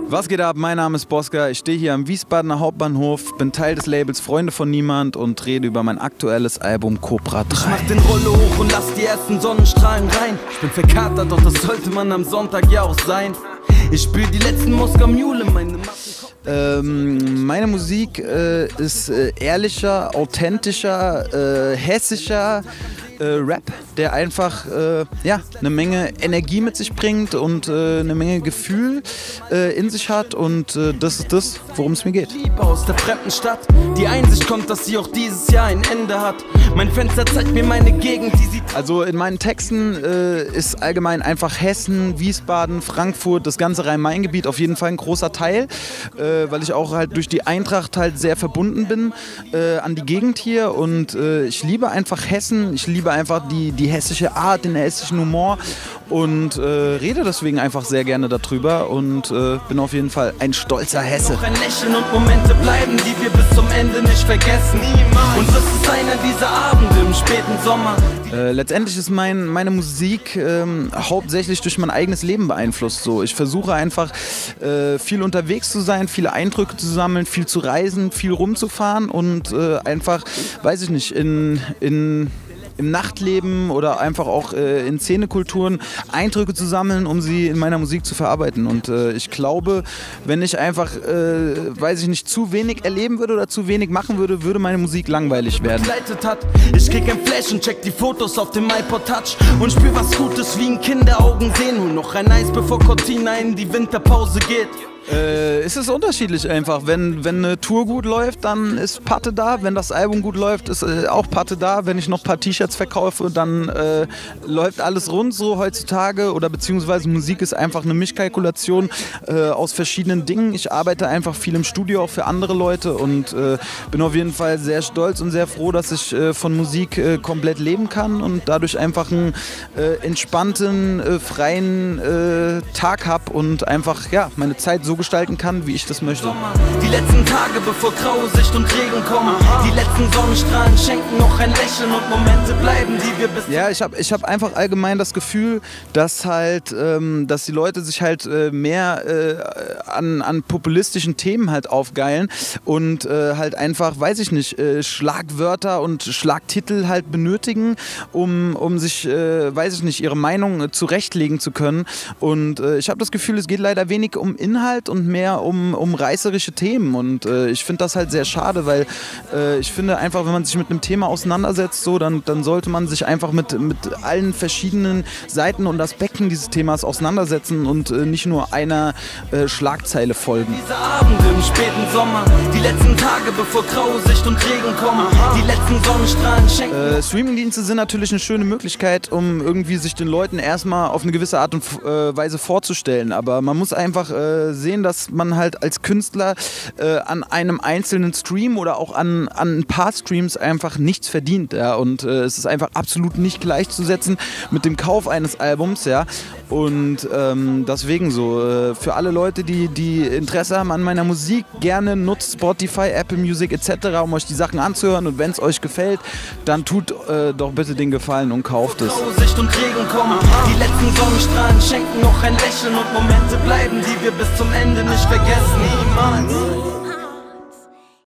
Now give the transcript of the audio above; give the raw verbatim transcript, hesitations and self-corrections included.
Was geht ab? Mein Name ist Bosca, ich stehe hier am Wiesbadener Hauptbahnhof, bin Teil des Labels Freunde von Niemand und rede über mein aktuelles Album Cobra drei. Ich mach den Rollo hoch und lass die ersten Sonnenstrahlen rein. Ich bin verkatert, doch das sollte man am Sonntag ja auch sein. Ich spür die letzten Moskau Mule, meine Ähm, meine Musik äh, ist äh, ehrlicher, authentischer, äh, hessischer äh, Rap, der einfach äh, ja, eine Menge Energie mit sich bringt und äh, eine Menge Gefühl äh, in sich hat, und äh, das ist das, worum es mir geht. Liebe aus der fremden Stadt, die Einsicht kommt, dass sie auch dieses Jahr ein Ende hat. Mein Fenster zeigt mir meine Gegend, die sieht... Also in meinen Texten äh, ist allgemein einfach Hessen, Wiesbaden, Frankfurt, das ganze Rhein-Main-Gebiet auf jeden Fall ein großer Teil, äh, weil ich auch halt durch die Eintracht halt sehr verbunden bin äh, an die Gegend hier, und äh, ich liebe einfach Hessen, ich liebe einfach die, die hessische Art, den hessischen Humor, und äh, rede deswegen einfach sehr gerne darüber und äh, bin auf jeden Fall ein stolzer Hesse. Noch ein Lächeln und Momente bleiben, die wir bis zum Ende nicht vergessen. Niemals. Und das ist einer dieser Abende im späten Sommer. Äh, letztendlich ist mein, meine Musik ähm, hauptsächlich durch mein eigenes Leben beeinflusst. So. Ich versuche einfach äh, viel unterwegs zu sein, viele Eindrücke zu sammeln, viel zu reisen, viel rumzufahren und äh, einfach, weiß ich nicht, in... in im Nachtleben oder einfach auch äh, in Szenekulturen Eindrücke zu sammeln, um sie in meiner Musik zu verarbeiten. Und äh, ich glaube, wenn ich einfach, äh, weiß ich nicht, zu wenig erleben würde oder zu wenig machen würde, würde meine Musik langweilig werden. Hat. Ich krieg ein Flash und check die Fotos auf dem iPod Touch und spür was Gutes, wie ein Kinderaugen sehen. Und noch ein Eis, bevor Cortina in die Winterpause geht. Äh, es ist unterschiedlich einfach. Wenn, wenn eine Tour gut läuft, dann ist Patte da. Wenn das Album gut läuft, ist äh, auch Patte da. Wenn ich noch ein paar T-Shirts verkaufe, dann äh, läuft alles rund so heutzutage. Oder beziehungsweise Musik ist einfach eine Mischkalkulation äh, aus verschiedenen Dingen. Ich arbeite einfach viel im Studio, auch für andere Leute, und äh, bin auf jeden Fall sehr stolz und sehr froh, dass ich äh, von Musik äh, komplett leben kann und dadurch einfach einen äh, entspannten, äh, freien äh, Tag habe und einfach ja, meine Zeit so gestalten kann, wie ich das möchte. Die letzten Tage, bevor graue Sicht und Regen kommen, die letzten Sonnenstrahlen schenken noch ein Lächeln und Momente bleiben, die wir bis... Ja, ich habe ich hab einfach allgemein das Gefühl, dass halt, ähm, dass die Leute sich halt äh, mehr äh, an, an populistischen Themen halt aufgeilen und äh, halt einfach, weiß ich nicht, äh, Schlagwörter und Schlagtitel halt benötigen, um, um sich, äh, weiß ich nicht, ihre Meinung äh, zurechtlegen zu können. Und äh, ich habe das Gefühl, es geht leider wenig um Inhalt und mehr um, um reißerische Themen, und äh, ich finde das halt sehr schade, weil äh, ich finde einfach, wenn man sich mit einem Thema auseinandersetzt, so, dann, dann sollte man sich einfach mit, mit allen verschiedenen Seiten und Aspekten dieses Themas auseinandersetzen und äh, nicht nur einer äh, Schlagzeile folgen. Diese Abende im späten Sommer, die letzten Tage, bevor graue Sicht und Regen kommen, die letzten Sonnenstrahlen schenken... Äh, Streamingdienste sind natürlich eine schöne Möglichkeit, um irgendwie sich den Leuten erstmal auf eine gewisse Art und äh, Weise vorzustellen, aber man muss einfach äh, sehen, dass man halt als Künstler äh, an einem einzelnen Stream oder auch an, an ein paar Streams einfach nichts verdient. Ja? Und äh, es ist einfach absolut nicht gleichzusetzen mit dem Kauf eines Albums. Ja? Und ähm, deswegen so, äh, für alle Leute, die, die Interesse haben an meiner Musik, gerne nutzt Spotify, Apple Music et cetera, um euch die Sachen anzuhören. Und wenn es euch gefällt, dann tut äh, doch bitte den Gefallen und kauft es. Sicht und Regen kommen, die letzten Sonnenstrahlen schenken noch ein Lächeln und Momente bleiben, die wir bis zum Ende nicht vergessen, niemals.